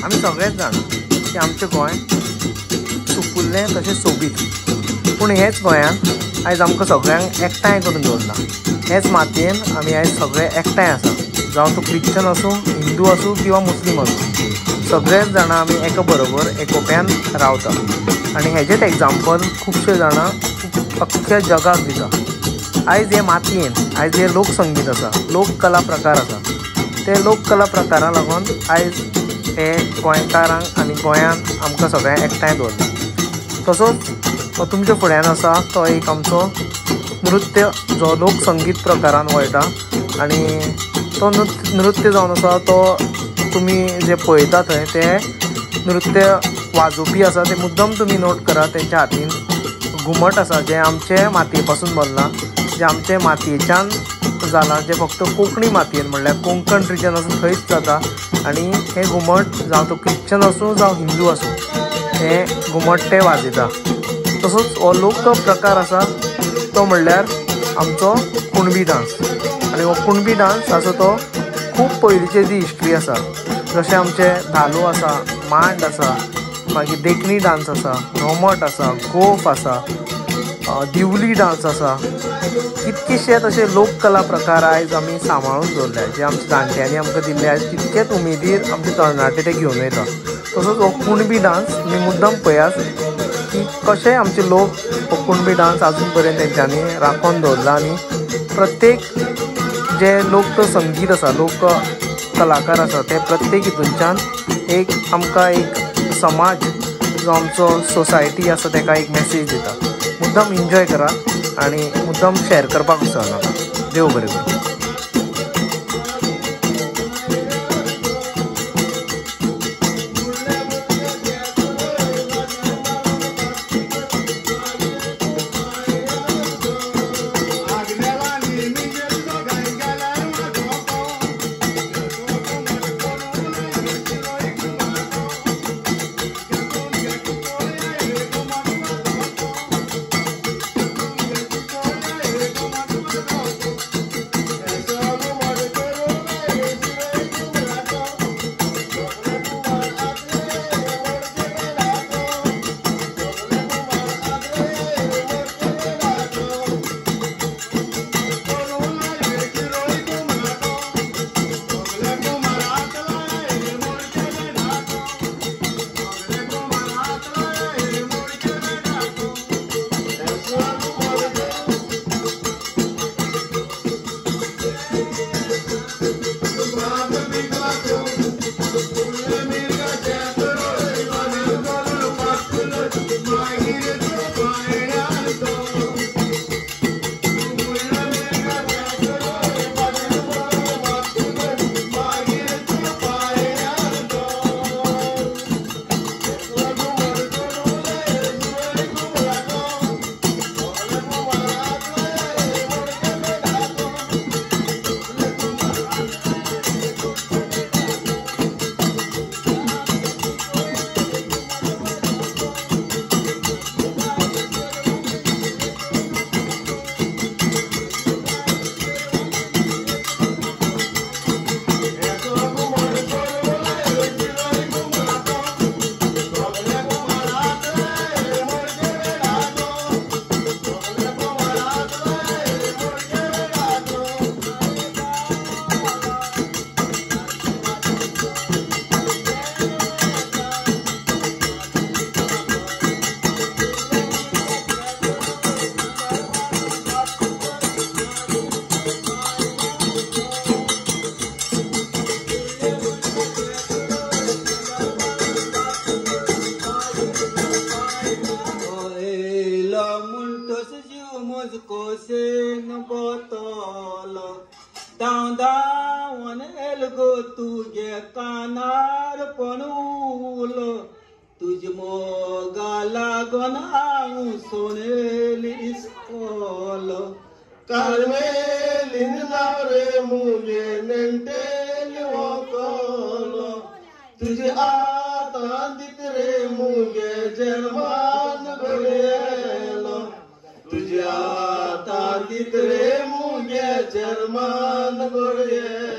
आमी सगळेच जाणा की आमचें गोंय सुकुल्लें तशें सोबीत, पूण हेच गोंयांत आयज आमकां सगळ्यांक एकठांय करून दवरला। हेच मातयेन आमी आयज सगळे एकठांय आसा, जावं तो क्रिश्चन आसूं, हिंदू आसूं किंवा मुस्लीम आसूं, सगळेच जाणां आमी एका बरोबर एकोप्यान रावता। आनी हेजेच एग्जाम्पल खुबशे जाणां अख्ख्या जगाक दिता। आयज हे मातयेन आयज हे लोकसंगीत आसा, लोककला प्रकार आसा, ते लोककला प्रकारा लागून आयज हे गोंयकारांक आनी गोंयांत आमकां सगळ्यांक एकठांय दवरला। तसोच तुमच्या फुड्यान आसा तो एक आमचो नृत्य, जो लोकसंगीत प्रकारान वळटा। आनी तो नृत्य जावन आसा तो तुमी जे पळयता थंय ते नृत्य वाजोवपी आसा ते मुद्दम तुमी नोट करा, तेंच्या हातीन घुमट आसा जे आमचे मातये पासून बनला, जे आमचे मातयेच्यान जाला, जे फक्त कोंकणी मातयेन म्हणल्यार कोंकण रिजन आसूं थंयच जाता। आनी हे घुमट जावं तो क्रिश्चन आसूं जावं हिंदू आसूं, हे घुमट ते वाजयता। तसोच हो लोक प्रकार आसा तो म्हणल्यार आमचो कुणबी डांस। आनी हो कुणबी डांस आसा तो खूब पयलींची जी हिस्ट्री आसा, जशें आमचे धालो आसा, मांड आसा, मागीर देखणी डांस आसा, घोमट आसा, गोफ आसा, दिवली डांस आसा, कितकेशेच अशे लोककला प्रकार आयज आमी सांबाळून दवरल्या, जे आमच्या जाणट्यांनी आमकां दिल्ले आयज तितकेच उमेदीर आमचे तरणाटे ते घेवन वयता। तसोच हो कुणबी डांस तुमी मुद्दम पळयात की कशे आमचे लोक हो कुणबी डांस आजून पर्यंत तेंच्यांनी राखून दवरला। आनी प्रत्येक जे लोक संगीत आसा, लोक कलाकार आसा, ते प्रत्येक हितूनच्यान एक आमकां एक समाज जो आमचो सोसायटी आसा तेका एक मेसेज दिता। मुद्दम एन्जॉय करा आनी मुद्दम शेअर करपाक विसरनाका। देव बरें करूं। मुझको से न बोतल दावन एलगो तुझे कानार पणूल तुझ मोगाला गोनाऊ सोनेली इस्कोल कार्मेलिन रे मुझे नेंटेल वोकल तुझे आता दित रे मुझे जर्मान गडेलो तुझे आता दित रे मुझे जर्मान गडेलो